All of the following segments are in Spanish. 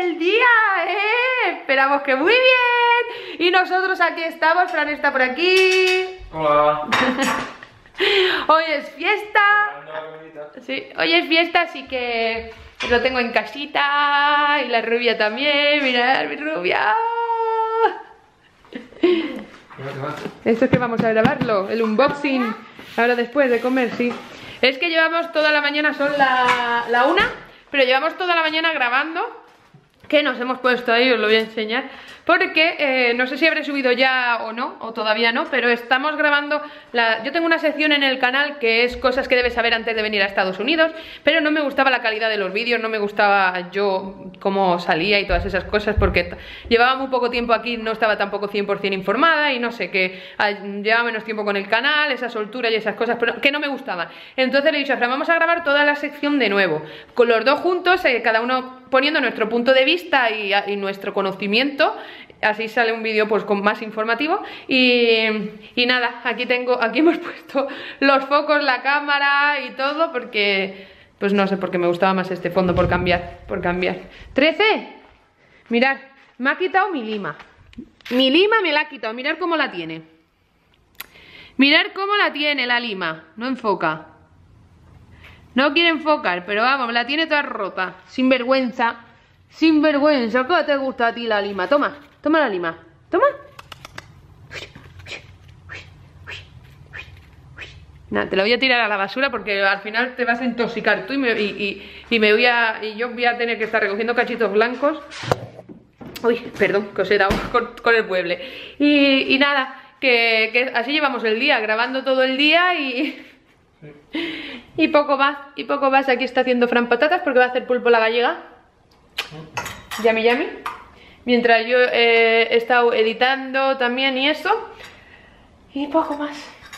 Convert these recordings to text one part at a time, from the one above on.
el día, esperamos que muy bien. Y nosotros aquí estamos, Fran está por aquí. Hola. Hoy es fiesta. Sí, hoy es fiesta, así que lo tengo en casita. Y la rubia también, mirad mi rubia. Esto es que vamos a grabarlo, el unboxing. Ahora después de comer, sí. Es que llevamos toda la mañana, son la 1, pero llevamos toda la mañana grabando. Que nos hemos puesto ahí, os lo voy a enseñar. Porque no sé si habré subido ya o no, o todavía no, pero estamos grabando yo tengo una sección en el canal que es cosas que debes saber antes de venir a Estados Unidos. Pero no me gustaba la calidad de los vídeos, no me gustaba yo cómo salía y todas esas cosas. Porque llevaba muy poco tiempo aquí, no estaba tampoco 100% informada. Y no sé, que llevaba menos tiempo con el canal, esa soltura y esas cosas, pero que no me gustaban. Entonces le he dicho a Fran, vamos a grabar toda la sección de nuevo, con los dos juntos, cada uno poniendo nuestro punto de vista y nuestro conocimiento. Así sale un vídeo pues con más informativo. Y nada, aquí hemos puesto los focos, la cámara y todo, porque pues no sé, porque me gustaba más este fondo, por cambiar. 13. Mirad, me ha quitado mi lima. Mi lima me la ha quitado, mirad cómo la tiene. Mirad cómo la tiene la lima. No enfoca. No quiere enfocar, pero vamos, la tiene toda rota. Sin vergüenza. Sin vergüenza. ¿Qué te gusta a ti la lima? Toma, toma la lima. Toma. Nada, te la voy a tirar a la basura porque al final te vas a intoxicar tú y yo voy a tener que estar recogiendo cachitos blancos. Uy, perdón, que os he dado con el mueble. Y nada, que así llevamos el día, grabando todo el día y poco más, Aquí está haciendo Fran patatas porque va a hacer pulpo a la gallega. Yummy, yummy. Mientras yo he estado editando también y eso. Y poco más.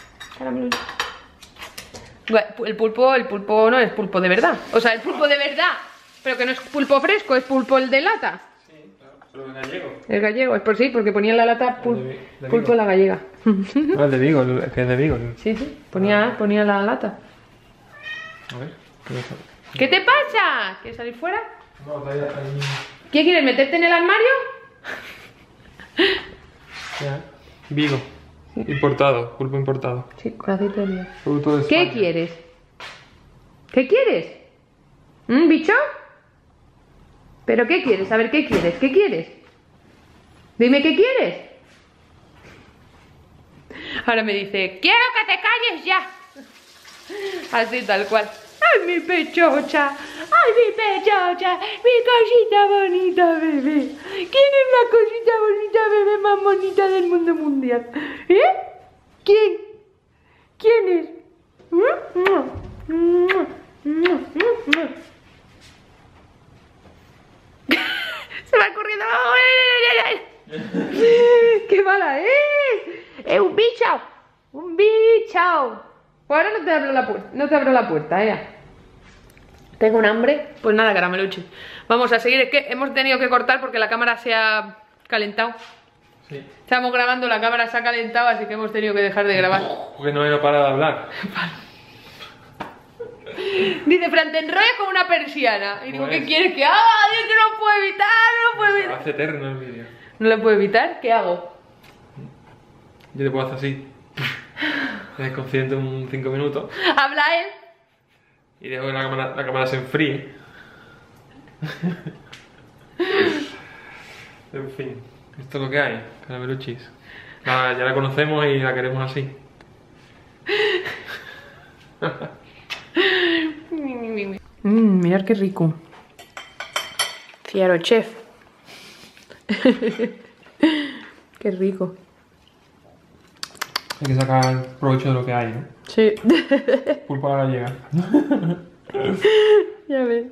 El pulpo no es pulpo de verdad. O sea, el pulpo de verdad, pero que no es pulpo fresco, es pulpo el de lata. Sí, claro, pero el gallego. El gallego, es por sí, porque ponía en la lata pulpo a la gallega. No, el de Vigo, el que es de Vigo. Sí, ponía la lata. A ver, ¿qué te pasa? ¿Quieres salir fuera? No, está ahí. ¿Qué quieres, meterte en el armario? Ya. Vigo. Importado, pulpo importado. Sí, con aceite de oliva. Producto de ¿Qué España. quieres? ¿Qué quieres? ¿Bicho? ¿Pero qué quieres? A ver, ¿qué quieres? ¿Qué quieres? Dime qué quieres. Ahora me dice, quiero que te calles ya. Así tal cual. ¡Ay, mi pechocha! ¡Ay, mi pechocha! ¡Mi cosita bonita, bebé! ¿Quién es la cosita bonita, bebé, más bonita del mundo mundial? ¿Eh? ¿Quién? ¿Quién es? Se va corriendo. ¡Qué mala es! ¡Es un bicho! ¡Un bicho! Pues ahora no te abro la puerta, Tengo un hambre. Pues nada, carameluche. Vamos a seguir. Es que hemos tenido que cortar porque la cámara se ha calentado. Sí. Estamos grabando, la cámara se ha calentado, así que hemos tenido que dejar de grabar. Porque no para de hablar. Dice, Fran, te enrollas como una persiana. Y digo, Pues. ¿qué quieres que haga? Dios, que no puedo evitar, no puedo evitar. Hace eterno el vídeo. ¿No lo puedo evitar? ¿Qué hago? Yo te puedo hacer así. Me desconcentro un 5 minutos. Habla él. Y dejo que la cámara se enfríe. En fin, esto es lo que hay, carameluchis. Ya la conocemos y la queremos así. Mirad qué rico. Fiaro chef. Qué rico. Hay que sacar provecho de lo que hay, ¿no? Sí. Pulpo a la gallega. Ya ves.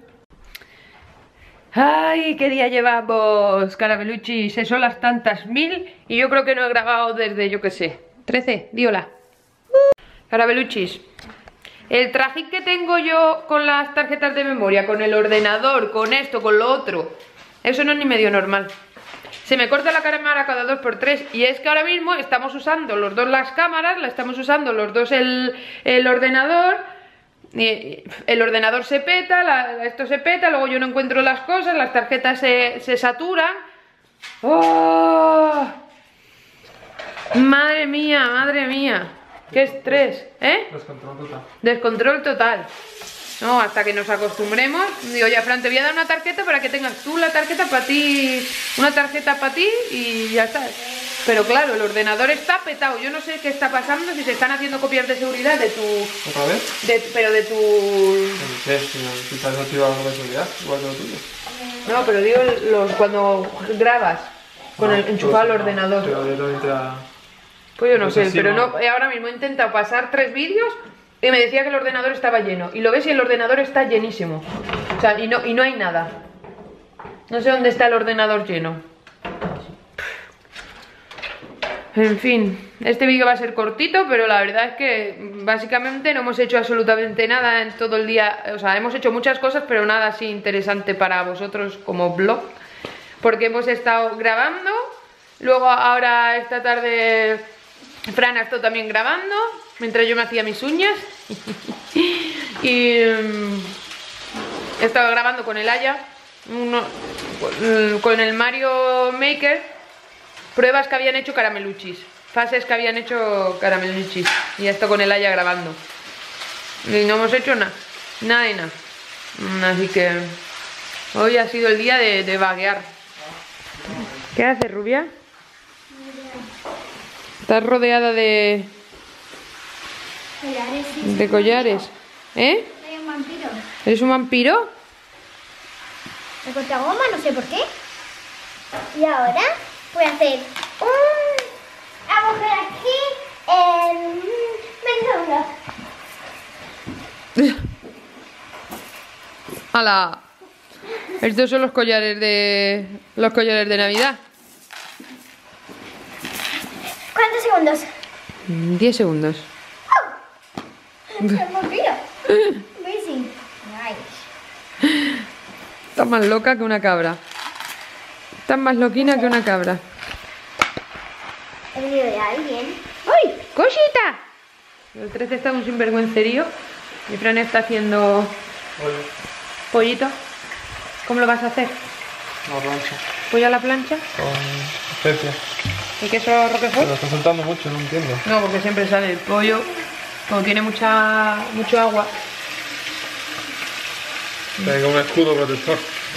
Ay, qué día llevamos, carameluchis. Son las tantas 1000 y yo creo que no he grabado desde, yo qué sé, 13, di hola. Carameluchis, el trajín que tengo yo con las tarjetas de memoria, con el ordenador, con esto, con lo otro, eso no es ni medio normal. Se me corta la cámara cada 2×3 y es que ahora mismo estamos usando los dos las cámaras, la estamos usando los dos el ordenador Y el ordenador se peta, esto se peta, luego yo no encuentro las cosas, las tarjetas se saturan. ¡Oh! Madre mía, qué estrés, ¿eh? Descontrol total. Descontrol total. No, hasta que nos acostumbremos. Digo, ya, Fran, te voy a dar una tarjeta para que tengas tú la tarjeta para ti, una tarjeta para ti y ya está. Pero claro, el ordenador está petado. Yo no sé qué está pasando, si se están haciendo copias de seguridad de tu... ¿Otra vez? pero de tu... No sé, si te has activado algo de seguridad, igual que lo tuyo. No, pero digo cuando grabas con el enchufado al ordenador. Pero directamente a... Pues yo no sé, sí, pero no. no, ahora mismo he intentado pasar 3 vídeos y me decía que el ordenador estaba lleno. Y lo ves y el ordenador está llenísimo. O sea, y no hay nada. No sé dónde está el ordenador lleno. En fin, este vídeo va a ser cortito, pero la verdad es que básicamente no hemos hecho absolutamente nada en todo el día. O sea, hemos hecho muchas cosas, pero nada así interesante para vosotros como vlog. Porque hemos estado grabando. Luego ahora esta tarde Fran ha estado también grabando mientras yo me hacía mis uñas. Y he estado grabando con el Aya, con el Mario Maker, pruebas que habían hecho carameluchis, fases que habían hecho carameluchis. Y esto con el Aya grabando. Y no hemos hecho nada, nada de nada. Así que hoy ha sido el día de vaguear. ¿Qué haces, rubia? Estás rodeada de Collares, sí. de collares. ¿Eh? Soy un vampiro. ¿Eres un vampiro? Me corta goma, no sé por qué. Y ahora voy a hacer un agujero aquí en 20 segundos. ¡Hala! Estos son los collares de Navidad. ¿Cuántos segundos? 10 segundos. Soy un vampiro. Amazing. Nice. Estás más loca que una cabra. Estás más loquina que una cabra. He venido de alguien. ¡Ay! ¡Cosita! El 13 está un sinvergüencerío. Y Fran está haciendo Oye, pollito. ¿Cómo lo vas a hacer? no rancho. ¿Pollo a la plancha? Con especias. ¿Y queso Pero roquefort? está soltando mucho, no entiendo. No, porque siempre sale el pollo. Como tiene mucho agua. Tengo un escudo protector.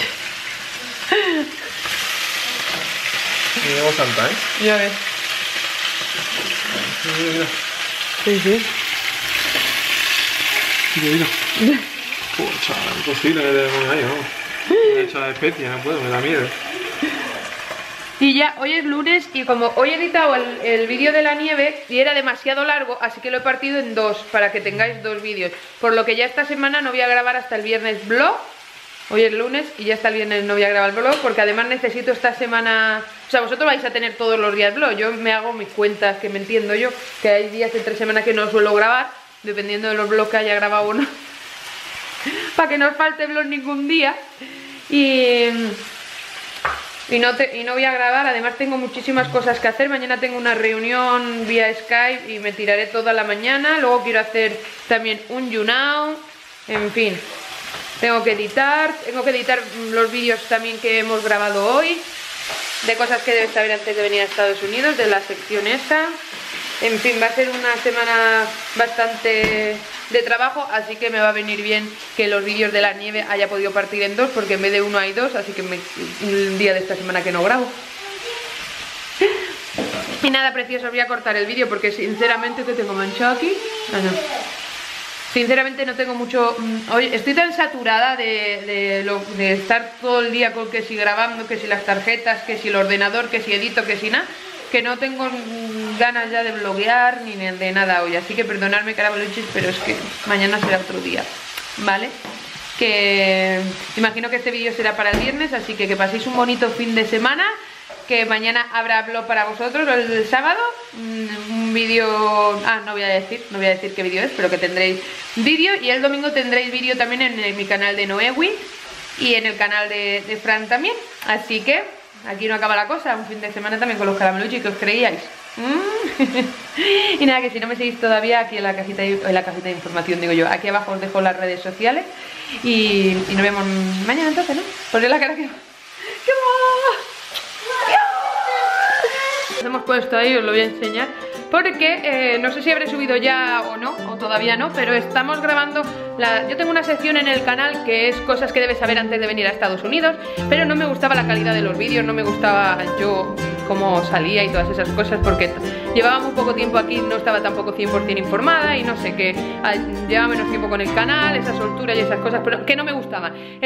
Y luego Santa, ¿eh? Ya ves. Mira, mira. Sí, sí. Mira, mira. Pucha, imposible que te ponga ahí, ¿no? Me he echado especias, no puedo, me da miedo. Y ya, hoy es lunes y como hoy he editado el vídeo de la nieve y era demasiado largo, así que lo he partido en 2 para que tengáis 2 vídeos. Por lo que ya esta semana no voy a grabar hasta el viernes vlog. Hoy es lunes y ya hasta el viernes no voy a grabar el vlog porque además necesito esta semana... O sea, vosotros vais a tener todos los días vlog. Yo me hago mis cuentas, que me entiendo yo, que hay días entre semana que no suelo grabar, dependiendo de los vlogs que haya grabado o no. Para que no os falte vlog ningún día. Y no voy a grabar, además tengo muchísimas cosas que hacer. Mañana tengo una reunión vía Skype y me tiraré toda la mañana. Luego quiero hacer también un YouNow. En fin, tengo que editar los vídeos también que hemos grabado hoy, de cosas que debes saber antes de venir a Estados Unidos, de la sección esta. En fin, va a ser una semana bastante de trabajo, así que me va a venir bien que los vídeos de la nieve haya podido partir en 2, porque en vez de 1 hay 2, así que el día de esta semana que no grabo. Y nada, preciosos, voy a cortar el vídeo porque sinceramente, que tengo manchado aquí. Ah, no. Sinceramente no tengo mucho... Hoy estoy tan saturada de estar todo el día con que si grabando, que si las tarjetas, que si el ordenador, que si edito, que si nada, que no tengo ganas ya de bloguear ni de nada hoy. Así que perdonadme, carameluchis, pero es que mañana será otro día, ¿vale? Que imagino que este vídeo será para el viernes, así que paséis un bonito fin de semana. Que mañana habrá vlog para vosotros, el sábado, un vídeo... Ah, no voy a decir qué vídeo es, pero que tendréis vídeo. Y el domingo tendréis vídeo también en mi canal de Noewi y en el canal de Fran también. Así que aquí no acaba la cosa, un fin de semana también con los carameluchis, que os creíais. Y nada, que si no me seguís todavía, aquí en la cajita de información, digo yo, aquí abajo os dejo las redes sociales. Y nos vemos mañana entonces, ¿no? Ponle la cara que... ¡Qué Nos hemos puesto ahí, os lo voy a enseñar. Porque no sé si habré subido ya o no, o todavía no, pero estamos grabando yo tengo una sección en el canal que es cosas que debes saber antes de venir a Estados Unidos, pero no me gustaba la calidad de los vídeos, no me gustaba yo cómo salía y todas esas cosas, porque llevaba muy poco tiempo aquí, no estaba tampoco 100% informada y no sé, que llevaba menos tiempo con el canal, esa soltura y esas cosas, pero que no me gustaban.